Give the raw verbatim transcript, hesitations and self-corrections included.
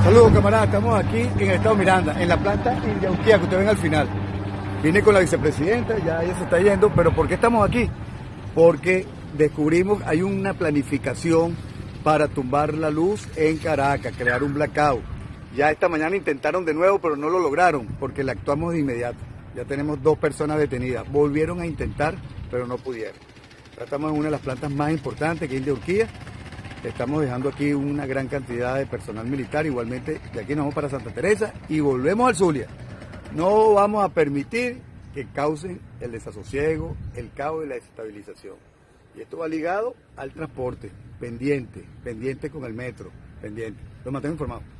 Saludos, camaradas, estamos aquí en el estado Miranda, en la planta India Urquía que ustedes ven al final. Vine con la vicepresidenta, ya ella se está yendo, pero ¿por qué estamos aquí? Porque descubrimos, hay una planificación para tumbar la luz en Caracas, crear un blackout. Ya esta mañana intentaron de nuevo, pero no lo lograron, porque le actuamos de inmediato. Ya tenemos dos personas detenidas. Volvieron a intentar, pero no pudieron. Ya estamos en una de las plantas más importantes, que es India Urquía. Estamos dejando aquí una gran cantidad de personal militar. Igualmente, de aquí nos vamos para Santa Teresa y volvemos al Zulia. No vamos a permitir que causen el desasosiego, el caos y la desestabilización. Y esto va ligado al transporte, pendiente, pendiente con el metro, pendiente. Los mantengo informados.